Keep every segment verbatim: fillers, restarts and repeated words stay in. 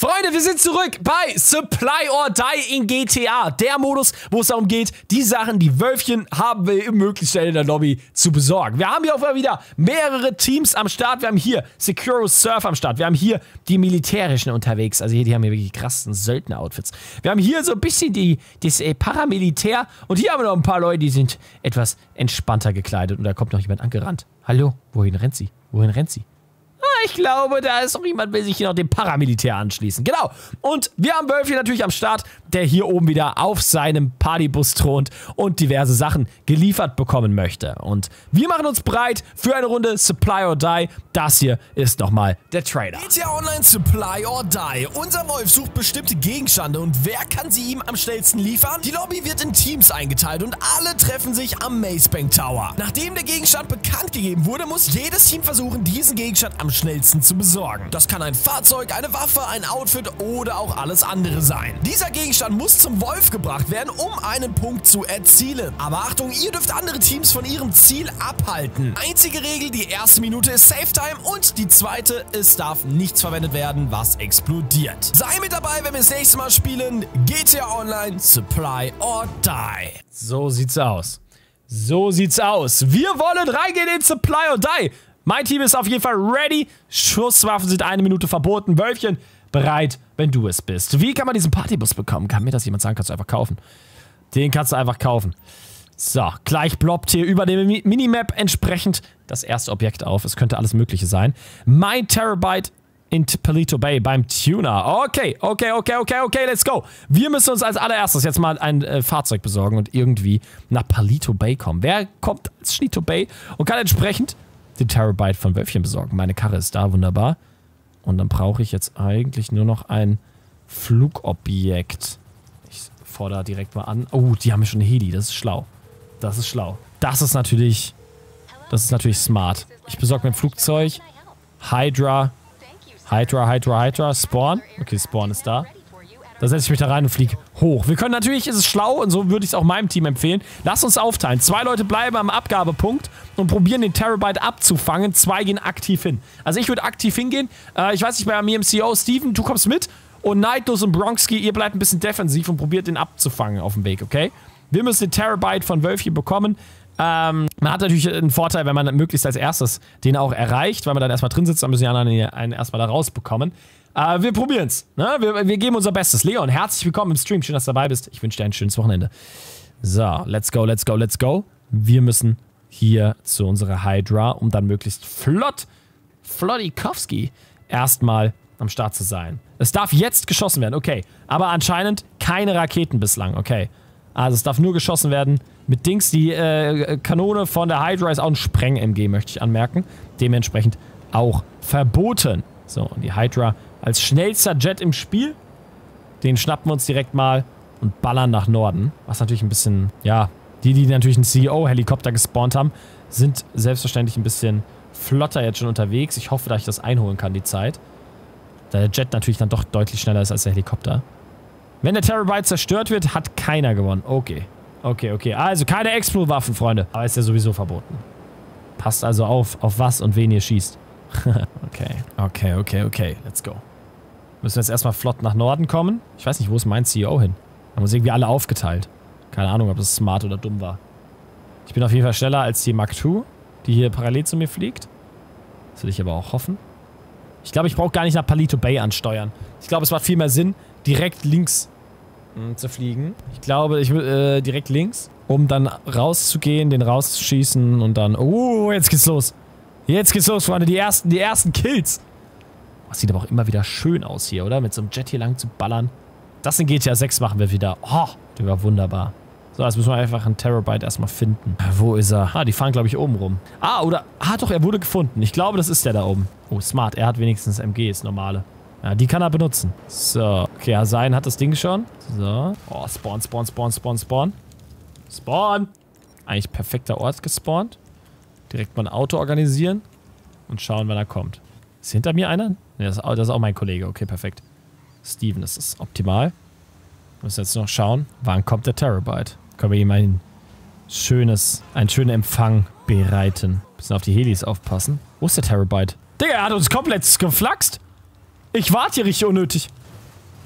Freunde, wir sind zurück bei Supply or Die in G T A. Der Modus, wo es darum geht, die Sachen, die Wölfchen haben will, möglichst schnell in der Lobby zu besorgen. Wir haben hier auch mal wieder mehrere Teams am Start. Wir haben hier Securo Surf am Start. Wir haben hier die Militärischen unterwegs. Also hier, die haben hier wirklich krassen Söldner-Outfits. Wir haben hier so ein bisschen die, das äh, Paramilitär. Und hier haben wir noch ein paar Leute, die sind etwas entspannter gekleidet. Und da kommt noch jemand angerannt. Hallo, wohin rennt sie? Wohin rennt sie? Ich glaube, da ist noch jemand, der sich hier noch dem Paramilitär anschließen. Genau. Und wir haben Wölfchen natürlich am Start, der hier oben wieder auf seinem Partybus thront und diverse Sachen geliefert bekommen möchte. Und wir machen uns bereit für eine Runde Supply or Die. Das hier ist nochmal der Trader. G T A Online Supply or Die. Unser Wolf sucht bestimmte Gegenstände und wer kann sie ihm am schnellsten liefern? Die Lobby wird in Teams eingeteilt und alle treffen sich am Maze Bank Tower. Nachdem der Gegenstand bekannt gegeben wurde, muss jedes Team versuchen, diesen Gegenstand am schnellsten zu besorgen. Das kann ein Fahrzeug, eine Waffe, ein Outfit oder auch alles andere sein. Dieser Gegenstand muss zum Wolf gebracht werden, um einen Punkt zu erzielen. Aber Achtung, ihr dürft andere Teams von ihrem Ziel abhalten. Einzige Regel, die erste Minute ist Safe Time und die zweite, es darf nichts verwendet werden, was explodiert. Sei mit dabei, wenn wir das nächste Mal spielen. G T A Online Supply or Die. So sieht's aus. So sieht's aus. Wir wollen reingehen in Supply or Die. Mein Team ist auf jeden Fall ready. Schusswaffen sind eine Minute verboten. Wölfchen, bereit, wenn du es bist. Wie kann man diesen Partybus bekommen? Kann mir das jemand sagen? Kannst du einfach kaufen. Den kannst du einfach kaufen. So, gleich ploppt hier über dem Minimap entsprechend das erste Objekt auf. Es könnte alles Mögliche sein. Mein Terabyte in Paleto Bay beim Tuner. Okay, okay, okay, okay, okay, let's go. Wir müssen uns als allererstes jetzt mal ein äh, Fahrzeug besorgen und irgendwie nach Paleto Bay kommen. Wer kommt als Paleto Bay und kann entsprechend den Terabyte von Wölfchen besorgen? Meine Karre ist da, wunderbar. Und dann brauche ich jetzt eigentlich nur noch ein Flugobjekt. Ich fordere direkt mal an. Oh, die haben schon eine Heli, das ist schlau. Das ist schlau. Das ist natürlich, das ist natürlich smart. Ich besorge mir ein Flugzeug. Hydra. Hydra, Hydra, Hydra. Spawn. Okay, Spawn ist da. Da setze ich mich da rein und fliege hoch. Wir können natürlich, ist es schlau und so würde ich es auch meinem Team empfehlen. Lass uns aufteilen. Zwei Leute bleiben am Abgabepunkt und probieren den Terabyte abzufangen. Zwei gehen aktiv hin. Also ich würde aktiv hingehen. Äh, ich weiß nicht, bei mir im C O, Steven, du kommst mit. Und Nightlos und Bronski, ihr bleibt ein bisschen defensiv und probiert den abzufangen auf dem Weg, okay? Wir müssen den Terabyte von Wölfchen bekommen. Ähm, man hat natürlich einen Vorteil, wenn man möglichst als erstes den auch erreicht, weil man dann erstmal drin sitzt, dann müssen die anderen einen erstmal da rausbekommen. Uh, wir probieren's. Ne? Wir, wir geben unser Bestes. Leon, herzlich willkommen im Stream. Schön, dass du dabei bist. Ich wünsche dir ein schönes Wochenende. So, let's go, let's go, let's go. Wir müssen hier zu unserer Hydra, um dann möglichst flott, Flottikowski, erstmal am Start zu sein. Es darf jetzt geschossen werden, okay. Aber anscheinend keine Raketen bislang, okay. Also es darf nur geschossen werden mit Dings. Die äh, Kanone von der Hydra ist auch ein Spreng-M G, möchte ich anmerken. Dementsprechend auch verboten. So, und die Hydra als schnellster Jet im Spiel. Den schnappen wir uns direkt mal und ballern nach Norden. Was natürlich ein bisschen, ja, die, die natürlich einen C E O-Helikopter gespawnt haben, sind selbstverständlich ein bisschen flotter jetzt schon unterwegs. Ich hoffe, dass ich das einholen kann, die Zeit. Da der Jet natürlich dann doch deutlich schneller ist als der Helikopter. Wenn der Terabyte zerstört wird, hat keiner gewonnen. Okay. Okay, okay. Also keine Explo-Waffen, Freunde. Aber ist ja sowieso verboten. Passt also auf, auf was und wen ihr schießt. Okay. Okay, okay, okay. Let's go. Müssen wir jetzt erstmal flott nach Norden kommen. Ich weiß nicht, wo ist mein C E O hin? Da haben uns irgendwie alle aufgeteilt. Keine Ahnung, ob das smart oder dumm war. Ich bin auf jeden Fall schneller als die Mark zwei, die hier parallel zu mir fliegt. Das will ich aber auch hoffen. Ich glaube, ich brauche gar nicht nach Paleto Bay ansteuern. Ich glaube, es macht viel mehr Sinn, direkt links mh, zu fliegen. Ich glaube, ich will äh, direkt links, um dann rauszugehen, den rauszuschießen und dann... Oh, jetzt geht's los. Jetzt geht's los, Freunde. Die ersten, die ersten Kills. Das sieht aber auch immer wieder schön aus hier, oder? Mit so einem Jet hier lang zu ballern. Das in G T A sechs machen wir wieder. Oh, der war wunderbar. So, jetzt müssen wir einfach einen Terabyte erstmal finden. Wo ist er? Ah, die fahren, glaube ich, oben rum. Ah, oder... Ah, doch, er wurde gefunden. Ich glaube, das ist der da oben. Oh, smart. Er hat wenigstens M Gs, normale. Ja, die kann er benutzen. So. Okay, Hasain hat das Ding schon. So. Oh, Spawn, Spawn, Spawn, Spawn, Spawn. Spawn! Eigentlich perfekter Ort gespawnt. Direkt mal ein Auto organisieren. Und schauen, wann er kommt. Ist hinter mir einer? Ne, das, das ist auch mein Kollege. Okay, perfekt. Steven, das ist optimal. Wir müssen jetzt noch schauen, wann kommt der Terabyte. Können wir ihm ein schönes, einen schönen Empfang bereiten. Bisschen auf die Helis aufpassen. Wo ist der Terabyte? Digga, er hat uns komplett geflaxt. Ich warte hier richtig unnötig.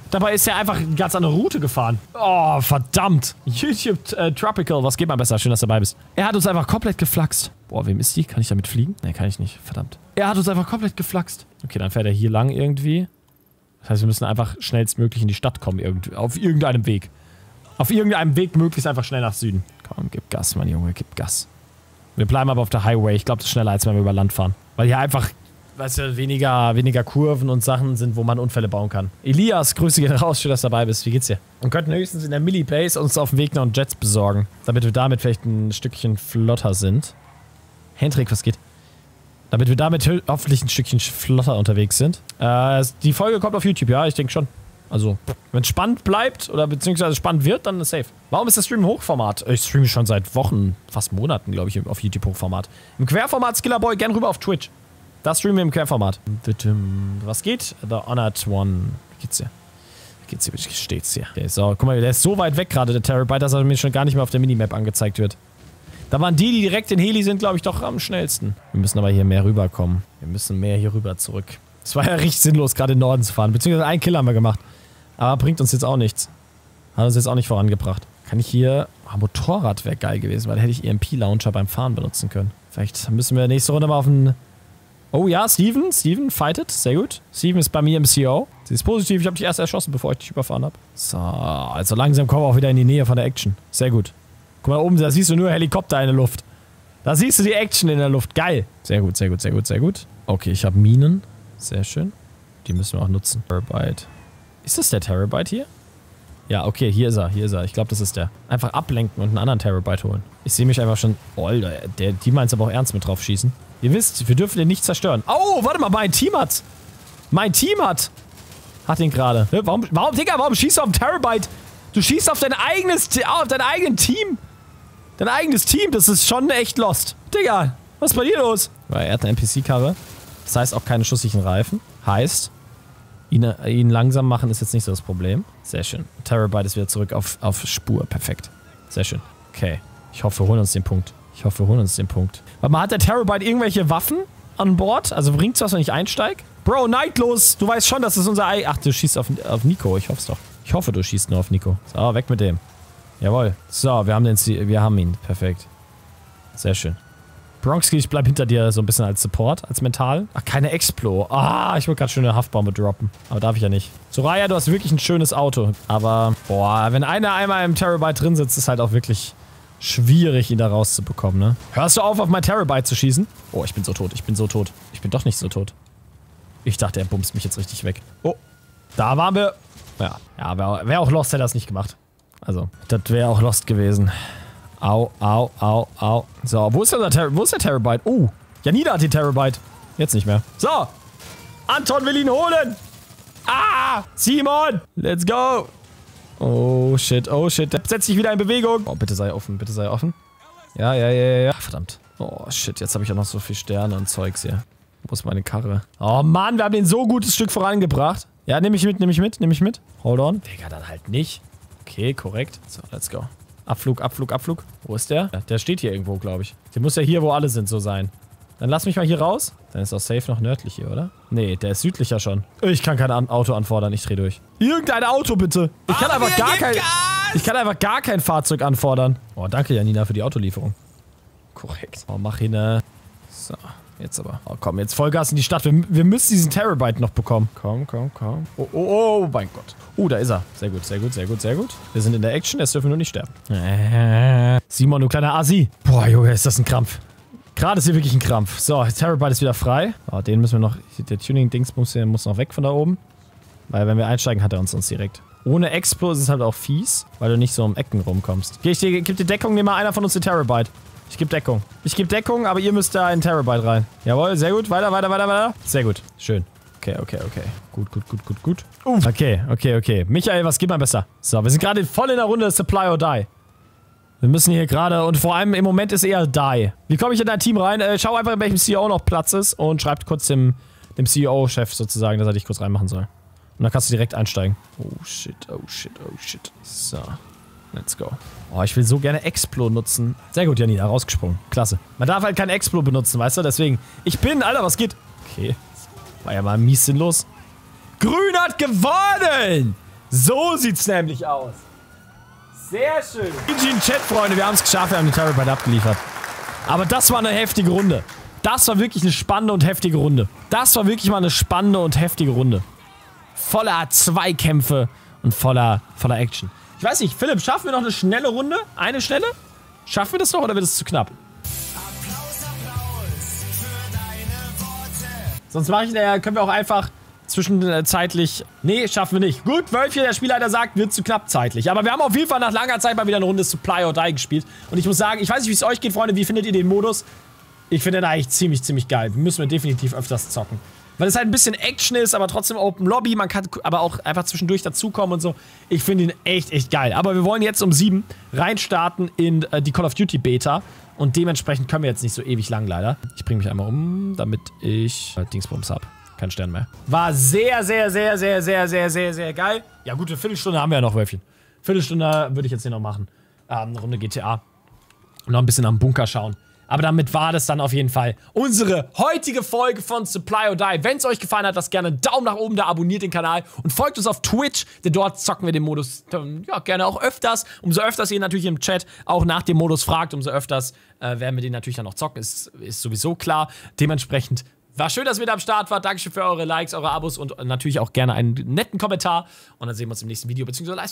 Dabei ist er einfach eine ganz andere Route gefahren. Oh, verdammt. YouTube äh, Tropical, was geht mal besser? Schön, dass du dabei bist. Er hat uns einfach komplett geflaxt. Boah, wem ist die? Kann ich damit fliegen? Ne, kann ich nicht. Verdammt. Er hat uns einfach komplett geflaxt. Okay, dann fährt er hier lang irgendwie. Das heißt, wir müssen einfach schnellstmöglich in die Stadt kommen. Irgendwie, auf irgendeinem Weg. Auf irgendeinem Weg möglichst einfach schnell nach Süden. Komm, gib Gas, mein Junge, gib Gas. Wir bleiben aber auf der Highway. Ich glaube, das ist schneller, als wenn wir über Land fahren. Weil hier einfach, weißt du, weniger, weniger Kurven und Sachen sind, wo man Unfälle bauen kann. Elias, Grüße gehen raus, schön, dass du dabei bist. Wie geht's dir? Wir könnten höchstens in der Milli-Base uns auf dem Weg noch Jets besorgen. Damit wir damit vielleicht ein Stückchen flotter sind. Hendrik, was geht? Damit wir damit hoffentlich ein Stückchen flotter unterwegs sind. Äh, die Folge kommt auf YouTube, ja, ich denke schon. Also, wenn es spannend bleibt oder beziehungsweise spannend wird, dann ist safe. Warum ist der Stream im Hochformat? Ich streame schon seit Wochen, fast Monaten, glaube ich, auf YouTube Hochformat. Im Querformat Skillerboy, gern rüber auf Twitch. Da streamen wir im Querformat. Was geht? The Honored One. Wie geht's hier? Wie geht's hier? Wie steht's hier? Okay, so, guck mal, der ist so weit weg gerade, der Terabyte, dass er mir schon gar nicht mehr auf der Minimap angezeigt wird. Da waren die, die direkt in Heli sind, glaube ich, doch am schnellsten. Wir müssen aber hier mehr rüberkommen. Wir müssen mehr hier rüber zurück. Es war ja richtig sinnlos, gerade in den Norden zu fahren. Beziehungsweise einen Kill haben wir gemacht. Aber bringt uns jetzt auch nichts. Hat uns jetzt auch nicht vorangebracht. Kann ich hier... Oh, Motorrad wäre geil gewesen, weil da hätte ich E M P-Launcher beim Fahren benutzen können. Vielleicht müssen wir nächste Runde mal auf einen... Oh ja, Steven. Steven, fightet. Sehr gut. Steven ist bei mir im C O. Sie ist positiv. Ich habe dich erst erschossen, bevor ich dich überfahren habe. So, also langsam kommen wir auch wieder in die Nähe von der Action. Sehr gut. Guck mal oben, da siehst du nur Helikopter in der Luft. Da siehst du die Action in der Luft. Geil. Sehr gut, sehr gut, sehr gut, sehr gut. Okay, ich habe Minen. Sehr schön. Die müssen wir auch nutzen. Terabyte. Ist das der Terabyte hier? Ja, okay, hier ist er, hier ist er. Ich glaube, das ist der. Einfach ablenken und einen anderen Terabyte holen. Ich sehe mich einfach schon... Oh, der, die meint es aber auch ernst mit drauf schießen. Ihr wisst, wir dürfen den nicht zerstören. Oh, warte mal, mein Team hat... Mein Team hat... Hat ihn gerade. Warum, warum, Digga, warum schießt du auf den Terabyte? Du schießt auf dein eigenes... Auf dein eigenes Team. Dein eigenes Team, das ist schon echt lost. Digga, was ist bei dir los? Weil er hat eine N P C-Karre. Das heißt auch keine schusssicheren Reifen. Heißt... Ihn, ihn langsam machen ist jetzt nicht so das Problem. Sehr schön. Terabyte ist wieder zurück auf, auf Spur. Perfekt. Sehr schön. Okay. Ich hoffe, wir holen uns den Punkt. Ich hoffe, wir holen uns den Punkt. Warte mal, hat der Terabyte irgendwelche Waffen an Bord? Also bringt's was, wenn ich einsteige? Bro, neidlos! Du weißt schon, dass es unser Ei... Ach, du schießt auf, auf Nico. Ich hoff's doch. Ich hoffe, du schießt nur auf Nico. So, weg mit dem. Jawohl. So, wir haben den... Wir haben ihn. Perfekt. Sehr schön. Bronxky, ich bleib hinter dir so ein bisschen als Support, als mental. Ach, keine Explo. Ah, ich wollte gerade schon eine Haftbombe droppen. Aber darf ich ja nicht. Soraya, du hast wirklich ein schönes Auto. Aber, boah, wenn einer einmal im Terabyte drin sitzt, ist halt auch wirklich schwierig, ihn da rauszubekommen, ne? Hörst du auf, auf mein Terabyte zu schießen? Oh, ich bin so tot. Ich bin so tot. Ich bin doch nicht so tot. Ich dachte, er bumst mich jetzt richtig weg. Oh, da waren wir. Ja, ja, wäre wär auch Lost, hätte er das nicht gemacht. Also, das wäre auch Lost gewesen. Au, au, au, au. So, wo ist der, Ter wo ist der Terabyte? Oh, Janina hat den Terabyte. Jetzt nicht mehr. So, Anton will ihn holen. Ah, Simon, let's go. Oh, shit, oh, shit. Setz dich wieder in Bewegung. Oh, bitte sei offen, bitte sei offen. Ja, ja, ja, ja, ja. Verdammt. Oh, shit, jetzt habe ich auch noch so viel Sterne und Zeugs hier. Wo ist meine Karre? Oh, Mann, wir haben den so ein gutes Stück vorangebracht. Ja, nehme ich mit, nehme ich mit, nehme ich mit. Hold on. Digga, dann halt nicht. Okay, korrekt. So, let's go. Abflug, Abflug, Abflug. Wo ist der? Ja, der steht hier irgendwo, glaube ich. Der muss ja hier, wo alle sind, so sein. Dann lass mich mal hier raus. Dann ist auch safe noch nördlich hier, oder? Nee, der ist südlicher schon. Ich kann kein An Auto anfordern, ich dreh durch. Irgendein Auto, bitte. Ich kann einfach gar kein... Ich kann einfach gar kein Fahrzeug anfordern. Oh, danke, Janina, für die Autolieferung. Korrekt. Oh, mach hier eine... So, jetzt aber. Oh, komm, jetzt Vollgas in die Stadt. Wir, wir müssen diesen Terabyte noch bekommen. Komm, komm, komm. Oh, oh, oh, mein Gott. Oh, da ist er. Sehr gut, sehr gut, sehr gut, sehr gut. Wir sind in der Action, jetzt dürfen wir nur nicht sterben. Äh, Simon, du kleiner Asi. Boah, Junge, ist das ein Krampf. Gerade ist hier wirklich ein Krampf. So, Terabyte ist wieder frei. Oh, den müssen wir noch... Der Tuning-Dings muss noch weg von da oben. Weil wenn wir einsteigen, hat er uns uns direkt. Ohne Explo ist es halt auch fies, weil du nicht so um Ecken rumkommst. Okay, ich dir, gib dir Deckung, nimm mal einer von uns den Terabyte. Ich gebe Deckung. Ich gebe Deckung, aber ihr müsst da in Terabyte rein. Jawohl, sehr gut. Weiter, weiter, weiter, weiter. Sehr gut. Schön. Okay, okay, okay. Gut, gut, gut, gut, gut. Uh. Okay, okay, okay. Michael, was geht mal besser? So, wir sind gerade voll in der Runde Supply or Die. Wir müssen hier gerade, und vor allem im Moment ist eher Die. Wie komme ich in dein Team rein? Äh, schau einfach, in welchem C E O noch Platz ist und schreibt kurz dem, dem C E O-Chef sozusagen, dass er dich kurz reinmachen soll. Und dann kannst du direkt einsteigen. Oh shit, oh shit, oh shit. So. Let's go. Oh, ich will so gerne Explo nutzen. Sehr gut, Janina, rausgesprungen. Klasse. Man darf halt kein Explo benutzen, weißt du? Deswegen. Ich bin, Alter, was geht? Okay. War ja mal mies sinnlos. Grün hat gewonnen! So sieht's nämlich aus. Sehr schön. G G in Chat, Freunde. Wir haben es geschafft. Wir haben den Terrorbyte abgeliefert. Aber das war eine heftige Runde. Das war wirklich eine spannende und heftige Runde. Das war wirklich mal eine spannende und heftige Runde. Voller Zweikämpfe und voller, voller Action. Ich weiß nicht, Philipp, schaffen wir noch eine schnelle Runde? Eine schnelle? Schaffen wir das noch oder wird es zu knapp? Applaus, Applaus für deine Worte. Sonst mache ich, äh, können wir auch einfach zwischenzeitlich... Nee, schaffen wir nicht. Gut, Wölfchen, der Spielleiter sagt, wird zu knapp zeitlich. Aber wir haben auf jeden Fall nach langer Zeit mal wieder eine Runde Supply or Die gespielt. Und ich muss sagen, ich weiß nicht, wie es euch geht, Freunde. Wie findet ihr den Modus? Ich finde den eigentlich ziemlich, ziemlich geil. Müssen wir definitiv öfters zocken. Weil es halt ein bisschen Action ist, aber trotzdem Open Lobby. Man kann aber auch einfach zwischendurch dazukommen und so. Ich finde ihn echt, echt geil. Aber wir wollen jetzt um sieben reinstarten in äh, die Call of Duty Beta. Und dementsprechend können wir jetzt nicht so ewig lang, leider. Ich bringe mich einmal um, damit ich äh, Dingsbums habe. Kein Stern mehr. War sehr, sehr, sehr, sehr, sehr, sehr, sehr, sehr geil. Ja gut, eine Viertelstunde haben wir ja noch, Wölfchen. Viertelstunde würde ich jetzt hier noch machen. Ähm, eine Runde G T A. Und noch ein bisschen am Bunker schauen. Aber damit war das dann auf jeden Fall unsere heutige Folge von Supply or Die. Wenn es euch gefallen hat, lasst gerne einen Daumen nach oben da, abonniert den Kanal und folgt uns auf Twitch, denn dort zocken wir den Modus ja gerne auch öfters. Umso öfters ihr natürlich im Chat auch nach dem Modus fragt, umso öfters äh, werden wir den natürlich dann noch zocken, ist, ist sowieso klar. Dementsprechend war schön, dass ihr mit am Start wart. Dankeschön für eure Likes, eure Abos und natürlich auch gerne einen netten Kommentar. Und dann sehen wir uns im nächsten Video, beziehungsweise